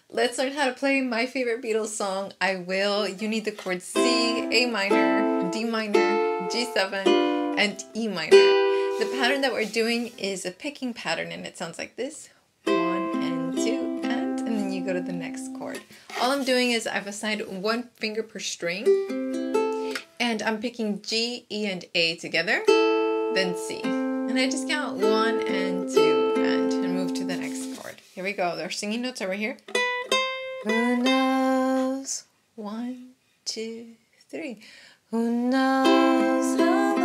Let's learn how to play my favorite Beatles song, I Will. You need the chords C, A minor, D minor, G7, and E minor. The pattern that we're doing is a picking pattern, and it sounds like this. 1 and 2 and then you go to the next chord. All I'm doing is I've assigned one finger per string, and I'm picking G, E, and A together, then C. And I just count 1 and 2 and move to the next chord. Here we go. Our singing notes are right here. Who knows? 1, 2, 3. Who knows how